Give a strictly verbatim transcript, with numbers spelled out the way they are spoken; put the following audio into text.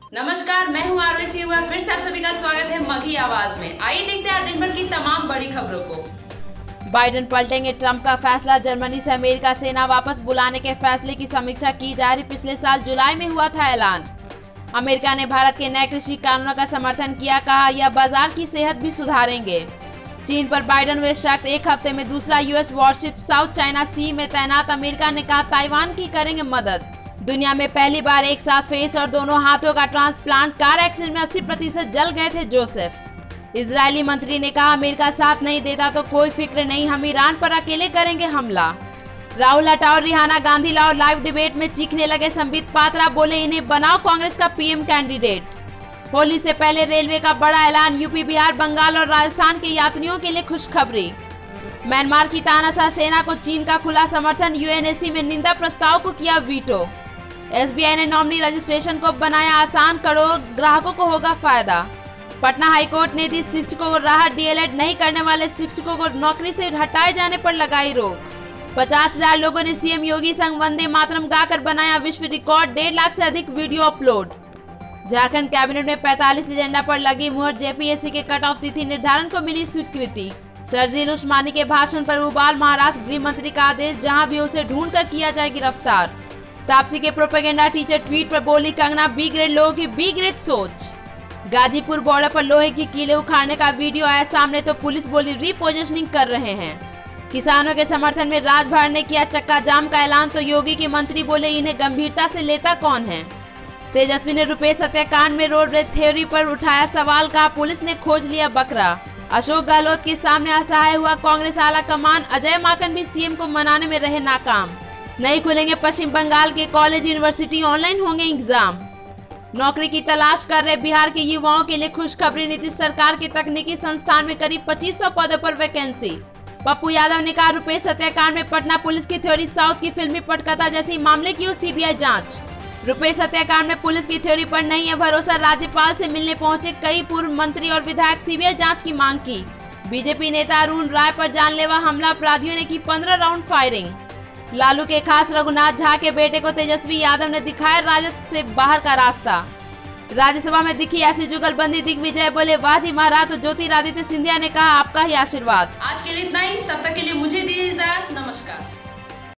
नमस्कार, मैं हूँ आरुषि हुआ। फिर से आप सभी का स्वागत है मघी आवाज में। आइए देखते हैं दिन भर की तमाम बड़ी खबरों को। बाइडेन पलटेंगे, ट्रंप का फैसला। जर्मनी से अमेरिका सेना वापस बुलाने के फैसले की समीक्षा की जा रही। पिछले साल जुलाई में हुआ था ऐलान। अमेरिका ने भारत के नए कृषि कानूनों का समर्थन किया, कहा यह बाजार की सेहत भी सुधारेंगे। चीन पर बाइडेन हुए सख्त, एक हफ्ते में दूसरा US warship South China Sea में तैनात। अमेरिका ने कहा ताइवान की करेंगे मदद। दुनिया में पहली बार एक साथ फेस और दोनों हाथों का ट्रांसप्लांट। कार एक्सीडेंट में अस्सी प्रतिशत जल गए थे जोसेफ। इजरायली मंत्री ने कहा अमेरिका साथ नहीं देता तो कोई फिक्र नहीं, हम ईरान पर अकेले करेंगे हमला। राहुल हटाओ, रिहाना गांधी लाओ। लाइव डिबेट में चीखने लगे संबित पात्रा, बोले इन्हें बनाओ कांग्रेस का पीएम कैंडिडेट। होली से पहले रेलवे का बड़ा ऐलान। यूपी, बिहार, बंगाल और राजस्थान के यात्रियों के लिए खुशखबरी। म्यांमार की तानाशाह सेना को चीन का खुला समर्थन। यूएनएससी में निंदा प्रस्ताव को किया वीटो। एसबीआई ने नॉमिनी रजिस्ट्रेशन को बनाया आसान, करोड़ ग्राहकों को होगा फायदा। पटना हाईकोर्ट ने दी शिक्षकों को राहत। डीएलएड नहीं करने वाले शिक्षकों को नौकरी से हटाए जाने पर लगाई रोक। पचास हजार लोगों ने सीएम योगी संग वंदे मातरम गाकर बनाया विश्व रिकॉर्ड। डेढ़ लाख से अधिक वीडियो अपलोड। झारखंड कैबिनेट में पैंतालीस एजेंडा पर लगी मुहर। जेपीएससी के कट ऑफ तिथि निर्धारण को मिली स्वीकृति। शर्जील उस्मानी के भाषण पर उबाल। महाराष्ट्र गृह मंत्री का आदेश, जहां भी उसे ढूंढ कर किया जाए गिरफ्तार। तापसी के प्रोपेगेंडा टीचर ट्वीट पर बोली कंगना बी ग्रेड लोगों की बी ग्रेड सोच। गाजीपुर बॉर्डर पर लोहे की कीलें उखाड़ने का वीडियो आया सामने तो पुलिस बोली रीपोजिशनिंग कर रहे हैं। किसानों के समर्थन में राजभर ने किया चक्का जाम का ऐलान तो योगी के मंत्री बोले इन्हें गंभीरता से लेता कौन है। तेजस्वी ने रुपेश हत्याकांड में रोड रेज थ्योरी पर उठाया सवाल, कहा पुलिस ने खोज लिया बकरा। अशोक गहलोत के सामने असहाय हुआ कांग्रेस आला कमान। अजय माकन भी सीएम को मनाने में रहे नाकाम। नहीं खुलेंगे पश्चिम बंगाल के कॉलेज यूनिवर्सिटी, ऑनलाइन होंगे एग्जाम। नौकरी की तलाश कर रहे बिहार के युवाओं के लिए खुशखबरी। नीतीश सरकार के तकनीकी संस्थान में करीब पच्चीस सौ पदों पर वैकेंसी। पप्पू यादव ने कहा रुपेश हत्याकांड में पटना पुलिस की थ्योरी साउथ की फिल्मी पटकथा जैसी मामले की हो सीबीआई जांच। रुपेश हत्याकांड में पुलिस की थ्योरी पर नहीं है भरोसा। राज्यपाल से मिलने पहुंचे कई पूर्व मंत्री और विधायक, सीबीआई जांच की मांग की। बीजेपी नेता अरुण राय पर जानलेवा हमला, अपराधियों ने की पंद्रह राउंड फायरिंग। लालू के खास रघुनाथ झा के बेटे को तेजस्वी यादव ने दिखाया राजद से बाहर का रास्ता। राज्यसभा में दिखी ऐसी जुगलबंदी, दिग्विजय बोले वाह जी महाराज तो ज्योतिरादित्य सिंधिया ने कहा आपका ही आशीर्वाद। आज के लिए इतना ही, तब तक के लिए मुझे दीजिए इजाजत। नमस्कार।